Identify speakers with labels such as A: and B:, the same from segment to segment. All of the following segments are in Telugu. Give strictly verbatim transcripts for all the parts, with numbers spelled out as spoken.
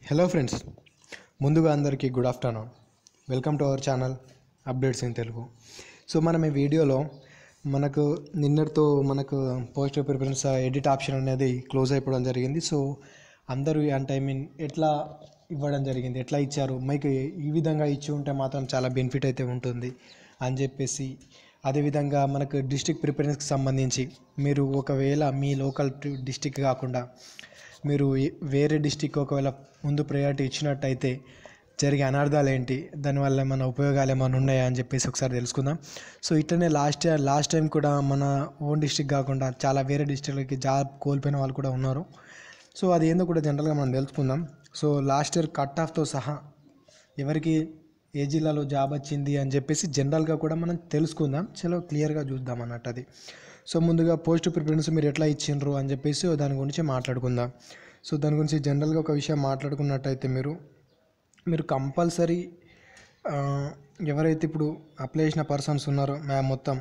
A: హలో ఫ్రెండ్స్, ముందుగా అందరికీ good afternoon. Welcome to our channel updates in Telugu. So మనం ఈ వీడియోలో మనకు నిన్నటితో మనకు పోస్ట్ ప్రిఫరెన్స్ ఎడిట్ ఆప్షన్ అనేది క్లోజ్ అయిపోవడం జరిగింది. సో అందరూ అంటే ఐ మీన్ ఎట్లా ఇవ్వడం జరిగింది, ఎట్లా ఇచ్చారు, మీకు ఈ విధంగా ఇచ్చి ఉంటే మాత్రం చాలా బెనిఫిట్ అయితే ఉంటుంది అని చెప్పేసి, అదేవిధంగా మనకు డిస్ట్రిక్ట్ ప్రిఫరెన్స్కి సంబంధించి మీరు ఒకవేళ మీ లోకల్ డిస్ట్రిక్ట్ కాకుండా మీరు వేరే డిస్టిక్ ఒకవేళ ముందు ప్రయారిటీ ఇచ్చినట్టయితే జరిగే అనర్థాలు ఏంటి, దానివల్ల మన ఉపయోగాలు ఏమైనా ఉన్నాయా అని చెప్పేసి ఒకసారి తెలుసుకుందాం. సో ఇట్లనే లాస్ట్ ఇయర్ లాస్ట్ టైం కూడా మన ఓన్ డిస్టిక్ కాకుండా చాలా వేరే డిస్టిక్లకి జాబ్ కోల్పోయిన వాళ్ళు కూడా ఉన్నారు. సో అది ఏందో కూడా జనరల్గా మనం తెలుసుకుందాం. సో లాస్ట్ ఇయర్ కట్ ఆఫ్తో సహా ఎవరికి ఏ జిల్లాలో జాబ్ వచ్చింది అని చెప్పేసి జనరల్గా కూడా మనం తెలుసుకుందాం. చలో క్లియర్గా చూద్దాం అన్నట్టు అది. సో ముందుగా పోస్ట్ ప్రిఫరెన్స్ మీరు ఎట్లా ఇచ్చిండ్రు అని చెప్పేసి దాని గురించి మాట్లాడుకుందాం. సో దాని గురించి జనరల్గా ఒక విషయం మాట్లాడుకున్నట్టయితే మీరు మీరు కంపల్సరీ ఎవరైతే ఇప్పుడు అప్లై చేసిన పర్సన్స్ ఉన్నారో మ్యామ్ మొత్తం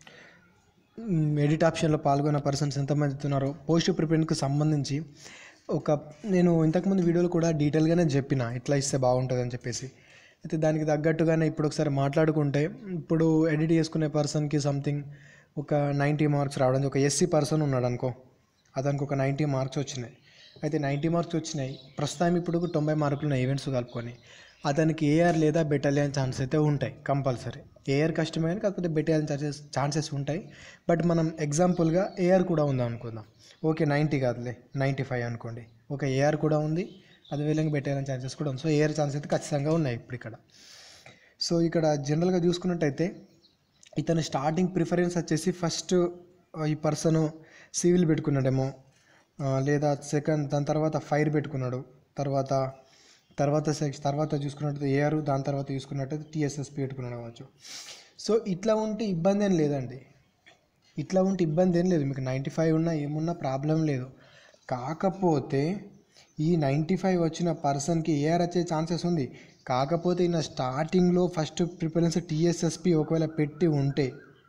A: ఎడిట్ ఆప్షన్లో పాల్గొన్న పర్సన్స్ ఎంతమంది ఉన్నారో పోస్ట్ ప్రిఫరెన్స్కి సంబంధించి ఒక నేను ఇంతకుముందు వీడియోలో కూడా డీటెయిల్గానే చెప్పిన ఇట్లా ఇస్తే బాగుంటుంది అని చెప్పేసి. అయితే దానికి తగ్గట్టుగానే ఇప్పుడు ఒకసారి మాట్లాడుకుంటే, ఇప్పుడు ఎడిట్ చేసుకునే పర్సన్కి సంథింగ్ ఒక నైంటీ మార్క్స్ రావడం, ఒక ఎస్సీ పర్సన్ ఉన్నాడు అనుకో, అతనికి ఒక నైంటీ మార్క్స్ వచ్చినాయి. అయితే నైంటీ మార్క్స్ వచ్చినాయి, ప్రస్తుతం ఇప్పుడు తొంభై మార్కులు ఉన్న ఈవెంట్స్ కలుపుకొని అతనికి ఏఆర్ లేదా బెటాలియన్ ఛాన్స్ అయితే ఉంటాయి కంపల్సరీ. ఏఆర్ కష్టమే కానీ కాకపోతే బెటాలియన్ ఛాన్సెస్ ఛాన్సెస్ ఉంటాయి. బట్ మనం ఎగ్జాంపుల్గా ఏఆర్ కూడా ఉందాం అనుకుందాం. ఓకే నైంటీ కాదులే నైంటీ ఫైవ్ అనుకోండి, ఒక ఏఆర్ కూడా ఉంది, అదేవిధంగా బెటాలియన్ ఛాన్సెస్ కూడా ఉంది. సో ఏఆర్ ఛాన్సెస్ అయితే ఖచ్చితంగా ఉన్నాయి ఇప్పుడు ఇక్కడ. సో ఇక్కడ జనరల్గా చూసుకున్నట్టయితే ఇతను స్టార్టింగ్ ప్రిఫరెన్స్ వచ్చేసి ఫస్ట్ ఈ పర్సన్ సివిల్ పెట్టుకున్నాడేమో, లేదా సెకండ్ దాని తర్వాత ఫైర్ పెట్టుకున్నాడు, తర్వాత తర్వాత సెక్స్ తర్వాత చూసుకున్నట్టయితే ఏఆర్, దాని తర్వాత చూసుకున్నట్టయితే టీఎస్ఎస్పీ పెట్టుకున్నాడు కావచ్చు. సో ఇట్లా ఉంటే ఇబ్బంది ఏం లేదండి, ఇట్లా ఉంటే ఇబ్బంది ఏం లేదు. మీకు నైంటీ ఫైవ్ ఉన్నా ఏమున్నా ప్రాబ్లం లేదు. కాకపోతే ఈ నైంటీ ఫైవ్ వచ్చిన పర్సన్కి ఏఆర్ వచ్చే ఛాన్సెస్ ఉంది. కాకపోతే ఈయన స్టార్టింగ్లో ఫస్ట్ ప్రిఫరెన్స్ టీఎస్ఎస్పీ ఒకవేళ పెట్టి ఉంటే,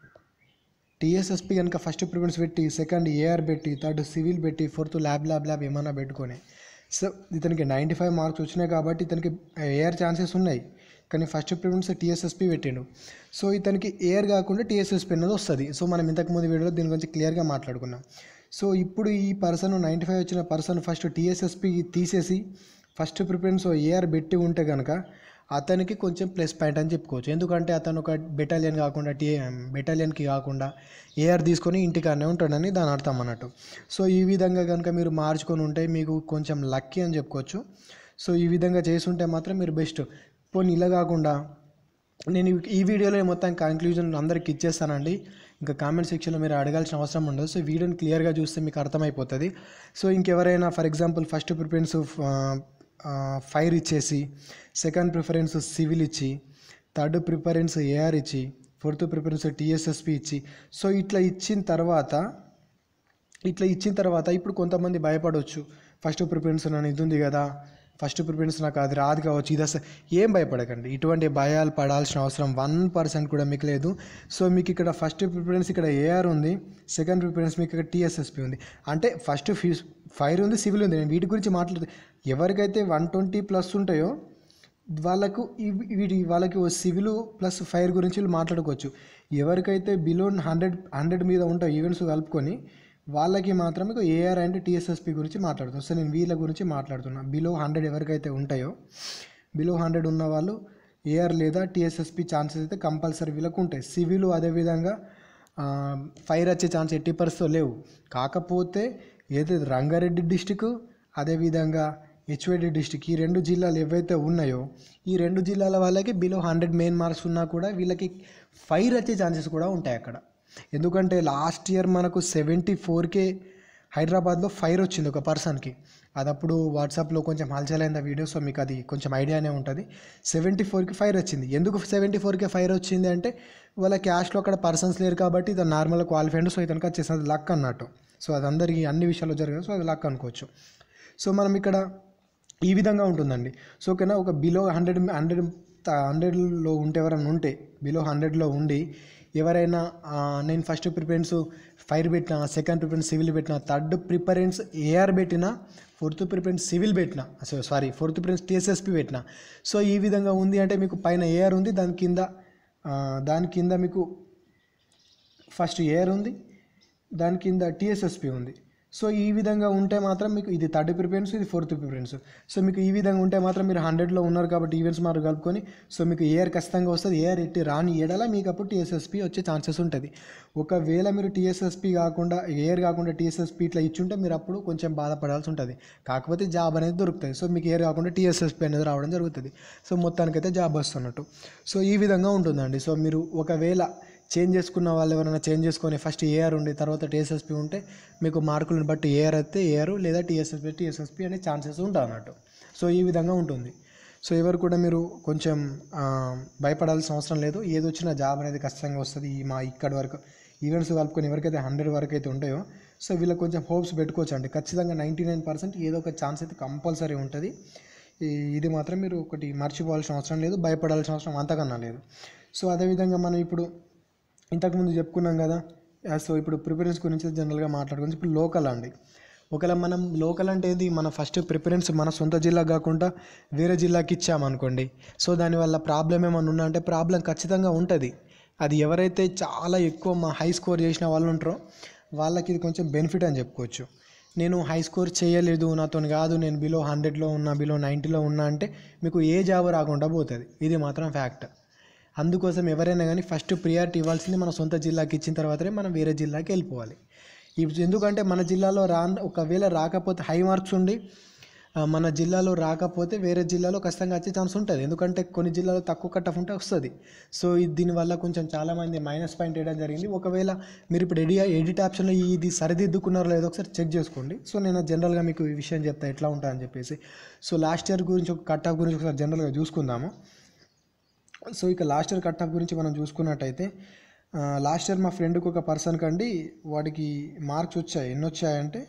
A: టీఎస్ఎస్పీ కనుక ఫస్ట్ ప్రిఫరెన్స్ పెట్టి సెకండ్ ఏఆర్ పెట్టి థర్డ్ సివిల్ పెట్టి ఫోర్త్ ల్యాబ్ ల్యాబ్ ల్యాబ్ ఏమన్నా పెట్టుకొని, సో ఇతనికి నైంటీ ఫైవ్ మార్క్స్ వచ్చినాయి కాబట్టి ఇతనికి ఏఆర్ ఛాన్సెస్ ఉన్నాయి. కానీ ఫస్ట్ ప్రిఫరెన్స్ టీఎస్ఎస్పీ పెట్టిండు. సో ఇతనికి ఏఆర్ కాకుండా టీఎస్ఎస్పీ అన్నది వస్తుంది. సో మనం ఇంతకుముందు వీడియోలో దీని గురించి క్లియర్గా మాట్లాడుకున్నాం. సో ఇప్పుడు ఈ పర్సన్ నైంటీ ఫైవ్ వచ్చిన పర్సన్ ఫస్ట్ టీఎస్ఎస్పీ తీసేసి ఫస్ట్ ప్రిఫరెన్స్ ఏఆర్ పెట్టి ఉంటే కనుక అతనికి కొంచెం ప్లస్ పాయింట్ అని చెప్పుకోవచ్చు. ఎందుకంటే అతను ఒక బెటాలియన్ కాకుండా టీ బెటాలియన్కి కాకుండా ఏఆర్ తీసుకొని ఇంటికాడనే ఉంటాడని దాని అర్థం అన్నట్టు. సో ఈ విధంగా కనుక మీరు మార్చుకొని ఉంటే మీకు కొంచెం లక్కీ అని చెప్పుకోవచ్చు. సో ఈ విధంగా చేసుంటే మాత్రం మీరు బెస్ట్. పోనీ ఇలా కాకుండా నేను ఈ వీడియోలో మొత్తం కంక్లూజన్ అందరికి ఇచ్చేస్తానండి, ఇంకా కామెంట్ సెక్షన్లో మీరు అడగాల్సిన అవసరం ఉండదు. సో వీడియోని క్లియర్గా చూస్తే మీకు అర్థమైపోతుంది. సో ఇంకెవరైనా for example first preference fire ఇచ్చేసి సెకండ్ ప్రిఫరెన్స్ సివిల్ ఇచ్చి థర్డ్ ప్రిఫరెన్స్ ఏఆర్ ఇచ్చి ఫోర్త్ ప్రిఫరెన్స్ టీఎస్ఎస్పీ ఇచ్చి, సో ఇట్లా ఇచ్చిన తర్వాత ఇట్లా ఇచ్చిన తర్వాత ఇప్పుడు కొంతమంది భయపడవచ్చు, ఫస్ట్ ప్రిఫరెన్స్ నన్ను ఇది ఉంది కదా, ఫస్ట్ ప్రిఫరెన్స్ నాకు అది రాదు కావచ్చు, ఇది అసలు ఏం భయపడకండి. ఇటువంటి భయాలు పడాల్సిన అవసరం వన్ పర్సెంట్ కూడా మీకు లేదు. సో మీకు ఇక్కడ ఫస్ట్ ప్రిఫరెన్స్ ఇక్కడ ఏఆర్ ఉంది, సెకండ్ ప్రిఫరెన్స్ మీకు ఇక్కడ టీఎస్ఎస్పీ ఉంది, అంటే ఫస్ట్ ఫీ ఫైర్ ఉంది, సివిల్ ఉంది. నేను వీటి గురించి మాట్లాడుతూ ఎవరికైతే వన్ ట్వంటీ ప్లస్ ఉంటాయో వాళ్ళకు వీటి వాళ్ళకి సివిల్ ప్లస్ ఫైర్ గురించి మాట్లాడుకోవచ్చు. ఎవరికైతే బిలో హండ్రెడ్ హండ్రెడ్ మీద ఉంటాయో ఈవెంట్స్ కలుపుకొని వాళ్ళకి మాత్రమే ఏఆర్ అండ్ టీఎస్ఎస్పీ గురించి మాట్లాడుతాం. సో నేను వీళ్ళ గురించి మాట్లాడుతున్నా. బిలో హండ్రెడ్ ఎవరికైతే ఉంటాయో బిలో హండ్రెడ్ ఉన్న వాళ్ళు ఏఆర్ లేదా టీఎస్ఎస్పీ ఛాన్సెస్ అయితే కంపల్సరీ వీళ్ళకు ఉంటాయి. సివిల్ అదేవిధంగా ఫైర్ వచ్చే ఛాన్స్ ఎట్టి పరిస్థితుల్లో లేవు. కాకపోతే ఏదైతే రంగారెడ్డి డిస్టిక్ అదేవిధంగా హెచ్వైడి డిస్టిక్ ఈ రెండు జిల్లాలు ఏవైతే ఉన్నాయో ఈ రెండు జిల్లాల వాళ్ళకి బిలో హండ్రెడ్ మెయిన్ మార్క్స్ ఉన్నా కూడా వీళ్ళకి ఫైర్ వచ్చే ఛాన్సెస్ కూడా ఉంటాయి అక్కడ. ఎందుకంటే లాస్ట్ ఇయర్ మనకు సెవెంటీ ఫోర్కే హైదరాబాద్లో ఫైర్ వచ్చింది ఒక పర్సన్కి. అది అప్పుడు వాట్సాప్లో కొంచెం హల్చలైన వీడియో, సో మీకు అది కొంచెం ఐడియానే ఉంటుంది. సెవెంటీ ఫోర్కి ఫైర్ వచ్చింది. ఎందుకు సెవెంటీ ఫోర్కే ఫైర్ వచ్చింది అంటే వాళ్ళ క్యాష్లో అక్కడ పర్సన్స్ లేరు కాబట్టి ఇతను నార్మల్గా క్వాలిఫైడ్, సో ఇతనికి వచ్చేసి లక్ అన్నట్టు. సో అది అందరికీ అన్ని విషయాల్లో జరగదు, సో అది లక్ అనుకోవచ్చు. సో మనం ఇక్కడ ఈ విధంగా ఉంటుందండి. సో ఓకేనా, ఒక బిలో హండ్రెడ్ హండ్రెడ్ హండ్రెడ్లో ఉంటే ఎవరైనా ఉంటే బిలో హండ్రెడ్లో ఉండి ఎవరైనా నేను ఫస్ట్ ప్రిఫరెన్స్ ఫైర్ పెట్టినా, సెకండ్ ప్రిఫరెన్స్ సివిల్ పెట్టినా, థర్డ్ ప్రిఫరెన్స్ ఏఆర్ పెట్టినా, ఫోర్త్ ప్రిఫరెన్స్ సివిల్ పెట్టినా, so sorry fourth preference TSSP పెట్టినా, సో ఈ విధంగా ఉంది అంటే మీకు పైన ఏఆర్ ఉంది, దాని కింద దాని కింద మీకు ఫస్ట్ ఏఆర్ ఉంది, దాని కింద టీఎస్ఎస్పి ఉంది. సో ఈ విధంగా ఉంటే మాత్రం మీకు ఇది థర్డ్ ప్రిఫరెన్స్, ఇది ఫోర్త్ ప్రిఫరెన్స్. సో మీకు ఈ విధంగా ఉంటే మాత్రం మీరు హండ్రెడ్లో ఉన్నారు కాబట్టి ఈవెంట్స్ మార్క్ కలుపుకొని సో మీకు ఏఆర్ ఖచ్చితంగా వస్తుంది. ఏఆర్ ఎట్టి రాని ఏడలా మీకు అప్పుడు టీఎస్ఎస్పి వచ్చే ఛాన్సెస్ ఉంటుంది. ఒకవేళ మీరు టీఎస్ఎస్పి కాకుండా ఏఆర్ కాకుండా టీఎస్ఎస్పి ఇట్లా ఇచ్చుంటే మీరు అప్పుడు కొంచెం బాధపడాల్సి ఉంటుంది. కాకపోతే జాబ్ అనేది దొరుకుతుంది. సో మీకు ఏఆర్ కాకుండా టీఎస్ఎస్పి అనేది రావడం జరుగుతుంది. సో మొత్తానికైతే జాబ్ వస్తున్నట్టు. సో ఈ విధంగా ఉంటుందండి. సో మీరు ఒకవేళ చేంజ్ చేసుకున్న వాళ్ళు ఎవరైనా చేంజ్ చేసుకొని ఫస్ట్ ఏఆర్ ఉండి తర్వాత టీఎస్ఎస్పి ఉంటే మీకు మార్కులను బట్టి ఏఆర్ అయితే ఏఆర్ లేదా టీఎస్ఎస్పి టీఎస్ఎస్పి అనే ఛాన్సెస్ ఉంటాయి అన్నట్టు. సో ఈ విధంగా ఉంటుంది. సో ఎవరు కూడా మీరు కొంచెం భయపడాల్సిన అవసరం లేదు. ఏది వచ్చినా జాబ్ అనేది ఖచ్చితంగా వస్తుంది. ఈ మా ఇక్కడి వరకు ఈవెంట్స్ కలుపుకొని ఎవరికైతే హండ్రెడ్ వరకు అయితే ఉంటాయో సో వీళ్ళకి కొంచెం హోప్స్ పెట్టుకోవచ్చు అండి. ఖచ్చితంగా నైంటీ నైన్ పర్సెంట్ ఏదో ఒక ఛాన్స్ అయితే కంపల్సరీ ఉంటుంది. ఇది మాత్రం మీరు ఒకటి మర్చిపోవాల్సిన అవసరం లేదు, భయపడాల్సిన అవసరం అంతకన్నా లేదు. సో అదేవిధంగా మనం ఇప్పుడు ఇంతకుముందు చెప్పుకున్నాం కదా. సో ఇప్పుడు ప్రిఫరెన్స్ గురించి జనరల్గా మాట్లాడుకోవచ్చు. ఇప్పుడు లోకల్ అండి. ఒకవేళ మనం లోకల్ అంటే ఏంది, మన ఫస్ట్ ప్రిఫరెన్స్ మన సొంత జిల్లా కాకుండా వేరే జిల్లాకి ఇచ్చామనుకోండి. సో దానివల్ల ప్రాబ్లం ఏమన్నా ఉన్నా అంటే ప్రాబ్లం ఖచ్చితంగా ఉంటుంది. అది ఎవరైతే చాలా ఎక్కువ మా హై స్కోర్ చేసిన వాళ్ళు ఉంటారో వాళ్ళకి ఇది కొంచెం బెనిఫిట్ అని చెప్పుకోవచ్చు. నేను హై స్కోర్ చేయలేదు, నాతో కాదు, నేను బిలో హండ్రెడ్లో ఉన్నా, బిలో నైంటీలో ఉన్నా అంటే మీకు ఏ జాబ్ రాకుండా పోతుంది. ఇది మాత్రం ఫ్యాక్ట్. అందుకోసం ఎవరైనా కానీ ఫస్ట్ ప్రియారిటీ ఇవ్వాల్సింది మన సొంత జిల్లాకి ఇచ్చిన తర్వాతనే మనం వేరే జిల్లాకి వెళ్ళిపోవాలి. ఎందుకంటే మన జిల్లాలో రా ఒకవేళ రాకపోతే హై మార్క్స్ ఉండి మన జిల్లాలో రాకపోతే వేరే జిల్లాలో ఖచ్చితంగా వచ్చే ఛాన్స్ ఉంటుంది. ఎందుకంటే కొన్ని జిల్లాలో తక్కువ కట్ ఆఫ్ ఉంటే వస్తుంది. సో దీనివల్ల కొంచెం చాలామంది మైనస్ పాయింట్ వేయడం జరిగింది. ఒకవేళ మీరు ఇప్పుడు ఎడి ఎడిట్ ఆప్షన్లో ఇది సరిదిద్దుకున్నారో లేదో ఒకసారి చెక్ చేసుకోండి. సో నేను జనరల్గా మీకు ఈ విషయం చెప్తాను ఎట్లా ఉంటుందని చెప్పేసి. సో లాస్ట్ ఇయర్ గురించి ఒక కట్ ఆఫ్ గురించి ఒకసారి జనరల్గా చూసుకుందాము. సో ఇక లాస్ట్ ఇయర్ కట్ ఆఫ్ గురించి మనం చూసుకున్నట్టయితే లాస్ట్ ఇయర్ మా ఫ్రెండ్కి ఒక పర్సన్కి అండి వాడికి మార్క్స్ వచ్చాయి. ఎన్ని వచ్చాయంటే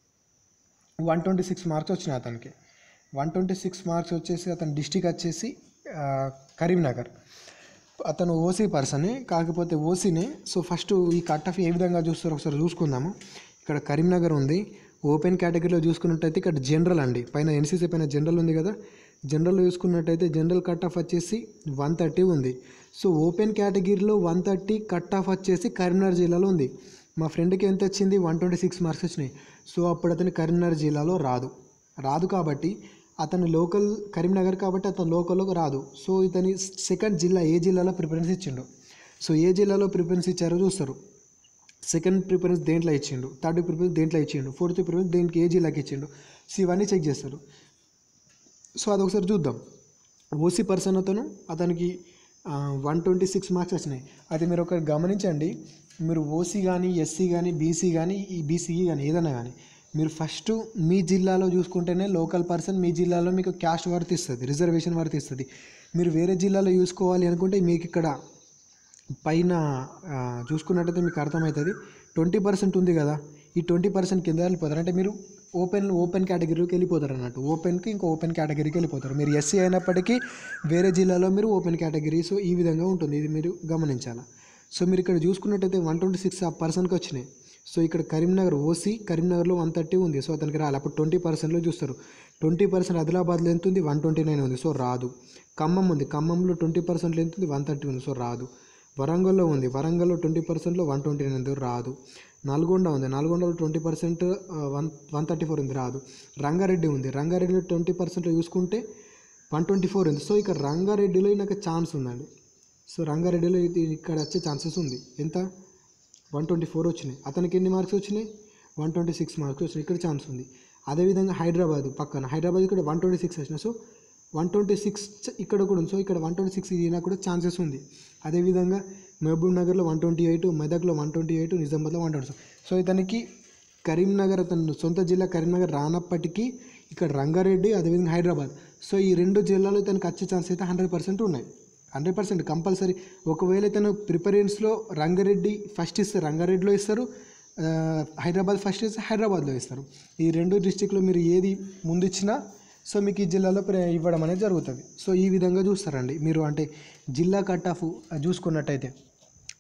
A: వన్ ట్వంటీ సిక్స్ మార్క్స్ వచ్చినాయి అతనికి. వన్ ట్వంటీ సిక్స్ మార్క్స్ వచ్చేసి అతని డిస్టిక్ వచ్చేసి కరీంనగర్. అతను ఓసీ పర్సనే, కాకపోతే ఓసీనే. సో ఫస్ట్ ఈ కట్ ఆఫ్ ఏ విధంగా చూస్తారో ఒకసారి చూసుకుందాము. ఇక్కడ కరీంనగర్ ఉంది. ఓపెన్ కేటగిరీలో చూసుకున్నట్టయితే ఇక్కడ జనరల్ అండి, పైన ఎన్సీసీ పైన జనరల్ ఉంది కదా. జనరల్లో చూసుకున్నట్టయితే జనరల్ కట్ ఆఫ్ వచ్చేసి వన్ థర్టీ ఉంది. సో ఓపెన్ కేటగిరీలో వన్ థర్టీ కట్ ఆఫ్ వచ్చేసి కరీంనగర్ జిల్లాలో ఉంది. మా ఫ్రెండ్కి ఎంత వచ్చింది, వన్ ట్వంటీ సిక్స్ మార్క్స్ వచ్చినాయి. సో అప్పుడు అతను కరీంనగర్ జిల్లాలో రాదు రాదు కాబట్టి అతను లోకల్ కరీంనగర్ కాబట్టి అతను లోకల్లో రాదు. సో ఇతని సెకండ్ జిల్లా ఏ జిల్లాలో ప్రిఫరెన్స్ ఇచ్చిండు. సో ఏ జిల్లాలో ప్రిఫరెన్స్ ఇచ్చారో చూస్తారు. సెకండ్ ప్రిఫరెన్స్ దేంట్లో ఇచ్చిండు, థర్డ్ ప్రిఫరెన్స్ దేంట్లో ఇచ్చిండు, ఫోర్త్ ప్రిఫరెన్స్ దేనికి ఏ జిల్లాకి ఇచ్చిండు. సో ఇవన్నీ చెక్ చేస్తారు. సో అదొకసారి చూద్దాం. ఓసీ పర్సన్ అతను అతనికి వన్ ట్వంటీ సిక్స్ మార్క్స్ వచ్చినాయి. అది మీరు ఒకటి గమనించండి. మీరు ఓసీ కానీ ఎస్సీ కానీ బీసీ కానీ ఈ బీసీఈ కానీ ఏదైనా కానీ మీరు ఫస్ట్ మీ జిల్లాలో చూసుకుంటేనే లోకల్ పర్సన్ మీ జిల్లాలో మీకు క్యాస్ట్ వర్తిస్తుంది, రిజర్వేషన్ వర్తిస్తుంది. మీరు వేరే జిల్లాలో చూసుకోవాలి అనుకుంటే మీకు ఇక్కడ పైన చూసుకున్నట్టయితే మీకు అర్థమవుతుంది. ట్వంటీ పర్సెంట్ ఉంది కదా, ఈ ట్వంటీ పర్సెంట్ కింద వెళ్ళిపోతారు. అంటే మీరు ఓపెన్ ఓపెన్ కేటగిరీకి వెళ్ళిపోతారు అన్నట్టు. ఓపెన్కి ఇంకో ఓపెన్ కేటగిరీకి వెళ్ళిపోతారు. మీరు ఎస్సీ అయినప్పటికీ వేరే జిల్లాలో మీరు ఓపెన్ కేటగిరీ. సో ఈ విధంగా ఉంటుంది, ఇది మీరు గమనించాలి. సో మీరు ఇక్కడ చూసుకున్నట్టయితే వన్ ట్వంటీ సిక్స్ ఆ పర్సన్కి వచ్చినాయి. సో ఇక్కడ కరీంనగర్ ఓసీ కరీంనగర్లో వన్ థర్టీ ఉంది. సో అతనికి రాలి. అప్పుడు ట్వంటీ పర్సెంట్లో చూస్తారు. ట్వంటీ పర్సెంట్ ఆదిలాబాద్లో ఎంత ఉంది, వన్ ట్వంటీ నైన్ ఉంది. సో రాదు. ఖమ్మం ఉంది, ఖమ్మంలో ట్వంటీ పర్సెంట్లో ఎంత ఉంది, వన్ థర్టీ ఉంది. సో రాదు. వరంగల్లో ఉంది, వరంగల్లో ట్వంటీ పర్సెంట్లో వన్ ట్వంటీ నైన్ ఉంది, రాదు. నల్గొండ ఉంది, నల్గొండలో twenty percent one one thirty four ఉంది, రాదు. రంగారెడ్డి ఉంది, రంగారెడ్డిలో ట్వంటీ పర్సెంట్లో చూసుకుంటే వన్ ట్వంటీ ఫోర్ ఉంది. సో ఇక్కడ రంగారెడ్డిలో నాకు ఛాన్స్ ఉందండి. సో రంగారెడ్డిలో ఇది ఇక్కడ వచ్చే ఛాన్సెస్ ఉంది. ఎంత, వన్ ట్వంటీ ఫోర్ వచ్చినాయి. అతనికి ఎన్ని మార్క్స్ వచ్చినాయి, వన్ ట్వంటీ సిక్స్ మార్క్స్ వచ్చినాయి. ఇక్కడ ఛాన్స్ ఉంది. అదేవిధంగా హైదరాబాద్ పక్కన, హైదరాబాద్ ఇక్కడ వన్ ట్వంటీ సిక్స్ వచ్చినాయి. సో వన్ ట్వంటీ సిక్స్ ఇక్కడ కూడా ఉంది. సో ఇక్కడ వన్ ట్వంటీ సిక్స్ ఇది కూడా ఛాన్సెస్ ఉంది. అదేవిధంగా మహబూబ్ నగర్లో వన్ ట్వంటీ ఎయిట్, మెదక్లో వన్ ట్వంటీ ఎయిట్, నిజామాబాద్లో వన్ ట్వంటీ. సో ఇతనికి కరీంనగర్ అతను సొంత జిల్లా కరీంనగర్ రానప్పటికీ ఇక్కడ రంగారెడ్డి అదేవిధంగా హైదరాబాద్. సో ఈ రెండు జిల్లాలో ఇతనికి వచ్చే ఛాన్స్ అయితే హండ్రెడ్ పర్సెంట్ ఉన్నాయి. Hundred percent compulsory. ఒకవేళ ఇతను ప్రిఫరెన్స్లో రంగారెడ్డి ఫస్ట్ ఇస్తే రంగారెడ్డిలో ఇస్తారు, హైదరాబాద్ ఫస్ట్ ఇస్తే హైదరాబాద్లో ఇస్తారు. ఈ రెండు డిస్టిక్లో మీరు ఏది ముందు ఇచ్చినా సో మీకు ఈ జిల్లాలో ఇవ్వడం అనేది జరుగుతుంది. సో ఈ విధంగా చూస్తారండి మీరు. అంటే జిల్లా కట్ ఆఫ్ చూసుకున్నట్టయితే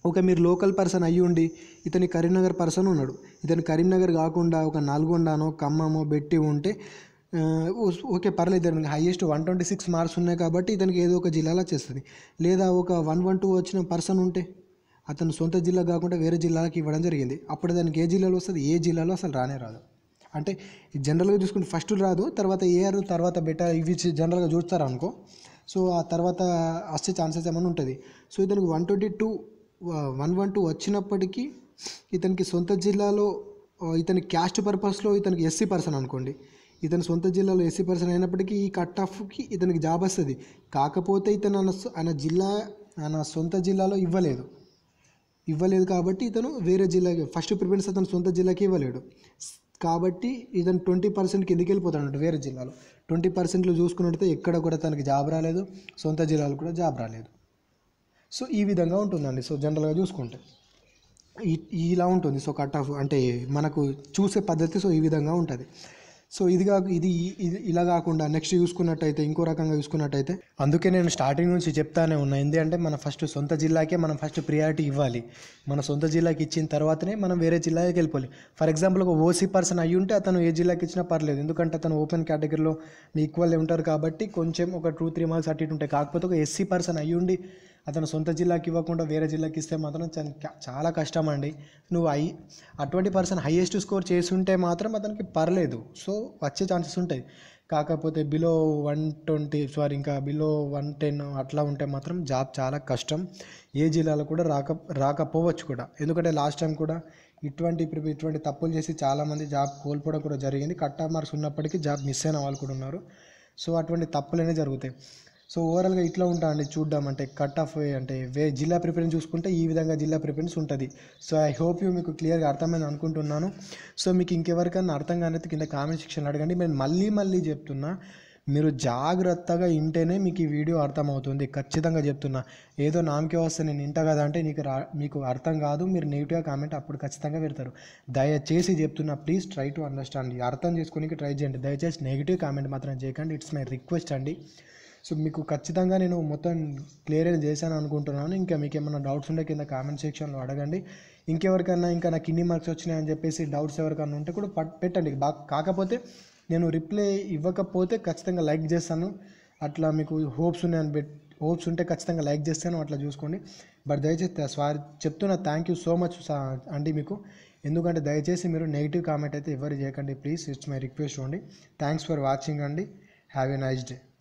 A: ఒక మీరు లోకల్ పర్సన్ అయ్యి ఉండి ఇతని కరీంనగర్ పర్సన్ ఉన్నాడు, ఇతని కరీంనగర్ కాకుండా ఒక నల్గొండనో ఖమ్మమో పెట్టి ఉంటే ఓకే పర్లేదు, ఇతనికి highest one twenty six marks ఉన్నాయి కాబట్టి ఇతనికి ఏదో ఒక జిల్లాలో వచ్చేస్తుంది. లేదా ఒక వన్ వన్ టూ వచ్చిన పర్సన్ ఉంటే అతను సొంత జిల్లా కాకుండా వేరే జిల్లాలకు ఇవ్వడం జరిగింది, అప్పుడు దానికి ఏ జిల్లాలో వస్తుంది, ఏ జిల్లాలో అసలు రానే రాదు. అంటే జనరల్గా చూసుకుంటే ఫస్ట్ రాదు, తర్వాత ఏఆర్ తర్వాత బెటర్ ఇవి జనరల్గా చూస్తారు అనుకో, సో ఆ తర్వాత వచ్చే ఛాన్సెస్ ఏమైనా ఉంటుంది. సో ఇతనికి one twenty two one one two వచ్చినప్పటికీ ఇతనికి సొంత జిల్లాలో ఇతని క్యాస్ట్ పర్పస్లో ఇతనికి ఎస్సీ పర్సన్ అనుకోండి, ఇతని సొంత జిల్లాలో ఎస్సీ పర్సన్ అయినప్పటికీ ఈ కట్ ఆఫ్కి ఇతనికి జాబ్ వస్తుంది. కాకపోతే ఇతను ఆయన ఆయన జిల్లా ఆయన సొంత జిల్లాలో ఇవ్వలేదు ఇవ్వలేదు కాబట్టి ఇతను వేరే జిల్లాకి ఫస్ట్ ప్రిఫరెన్స్ అతను సొంత జిల్లాకి ఇవ్వలేడు కాబట్టి ఇతను ట్వంటీ పర్సెంట్ కిందికి వెళ్ళిపోతాడు వేరే జిల్లాలో. ట్వంటీ పర్సెంట్లో చూసుకున్నట్టయితే ఎక్కడ కూడా తనకి జాబ్ రాలేదు, సొంత జిల్లాలో కూడా జాబ్ రాలేదు. సో ఈ విధంగా ఉంటుందండి. సో జనరల్గా చూసుకుంటే ఇలా ఉంటుంది. సో కట్ ఆఫ్ అంటే మనకు చూసే పద్ధతి సో ఈ విధంగా ఉంటుంది. సో ఇది కాక ఇది ఇది ఇలా కాకుండా నెక్స్ట్ చూసుకున్నట్టయితే ఇంకో రకంగా చూసుకున్నట్టయితే, అందుకే నేను స్టార్టింగ్ నుంచి చెప్తానే ఉన్నా, ఎందుకంటే మన ఫస్ట్ సొంత జిల్లాకే మనం ఫస్ట్ ప్రియారిటీ ఇవ్వాలి. మన సొంత జిల్లాకి ఇచ్చిన తర్వాతనే మనం వేరే జిల్లాకి వెళ్ళిపోవాలి. ఫర్ ఎగ్జాంపుల్ ఒక ఓసీ పర్సన్ అయ్యి ఉంటే అతను ఏ జిల్లాకి ఇచ్చినా పర్లేదు, ఎందుకంటే అతను ఓపెన్ కేటగిరీలో మీ ఈక్వల్ ఉంటారు కాబట్టి కొంచెం ఒక టూ త్రీ మార్క్స్ అటు ఇటు ఉంటాయి. కాకపోతే ఒక ఎస్సీ పర్సన్ అయ్యి ఉండి అతను సొంత జిల్లాకి ఇవ్వకుండా వేరే జిల్లాకి ఇస్తే మాత్రం చాలా కష్టం అండి. నువ్వు ఐ అటువంటి పర్సన్ హైయెస్ట్ స్కోర్ చేసి ఉంటే మాత్రం అతనికి పర్లేదు, సో వచ్చే ఛాన్సెస్ ఉంటాయి. కాకపోతే బిలో వన్ ట్వంటీ సారీ ఇంకా బిలో వన్ టెన్ అట్లా ఉంటే మాత్రం జాబ్ చాలా కష్టం. ఏ జిల్లాలో కూడా రాక రాకపోవచ్చు కూడా, ఎందుకంటే లాస్ట్ టైం కూడా ఇటువంటి ఇటువంటి తప్పులు చేసి చాలామంది జాబ్ కోల్పోవడం కూడా జరిగింది. కట్ ఆఫ్ మార్క్స్ ఉన్నప్పటికీ జాబ్ మిస్ అయిన వాళ్ళు కూడా ఉన్నారు. సో అటువంటి తప్పులనే జరుగుతాయి. సో ఓవరాల్గా ఇట్లా ఉంటా అండి చూద్దాం, అంటే కట్ ఆఫ్ అంటే వే జిల్లా ప్రిఫరెన్స్ చూసుకుంటే ఈ విధంగా జిల్లా ప్రిఫరెన్స్ ఉంటుంది. సో ఐ హోప్ యూ మీకు క్లియర్గా అర్థమైంది అనుకుంటున్నాను. సో మీకు ఇంకెవరికైనా అర్థం కానైతే కింద కామెంట్ సెక్షన్లో అడగండి. నేను మళ్ళీ మళ్ళీ చెప్తున్నా, మీరు జాగ్రత్తగా వింటేనే మీకు ఈ వీడియో అర్థమవుతుంది. ఖచ్చితంగా చెప్తున్నా, ఏదో నామకే వస్తే నేను వింటా కదా అంటే నీకు రా మీకు అర్థం కాదు, మీరు నెగిటివ్గా కామెంట్ అప్పుడు ఖచ్చితంగా పెడతారు. దయచేసి చెప్తున్నా, ప్లీజ్ ట్రై టు అండర్స్టాండ్, అర్థం చేసుకోనికి ట్రై చేయండి. దయచేసి నెగిటివ్ కామెంట్ మాత్రం చేయకండి, ఇట్స్ మై రిక్వెస్ట్ అండి. సో మీకు ఖచ్చితంగా నేను మొత్తం క్లియర్ చేశాను అనుకుంటున్నాను. ఇంకా మీకు ఏమైనా డౌట్స్ ఉంటే కింద కామెంట్ సెక్షన్లో అడగండి. ఇంకెవరికన్నా ఇంకా నాకు ఇన్ని మార్క్స్ వచ్చినాయని చెప్పేసి డౌట్స్ ఎవరికన్నా ఉంటే కూడా పెట్టండి. బాగా కాకపోతే నేను రిప్లై ఇవ్వకపోతే ఖచ్చితంగా లైక్ చేస్తాను. అట్లా మీకు హోప్స్ ఉన్నాయని పెట్ హోప్స్ ఉంటే ఖచ్చితంగా లైక్ చేస్తాను, అట్లా చూసుకోండి. బట్ దయచేసి సారీ చెప్తున్నా, థ్యాంక్ యూ సో మచ్ అండి మీకు, ఎందుకంటే దయచేసి మీరు నెగిటివ్ కామెంట్ అయితే ఎవరు చేయకండి ప్లీజ్, ఇట్స్ మై రిక్వెస్ట్ అండి. థ్యాంక్స్ ఫర్ వాచింగ్ అండి. Have a nice day.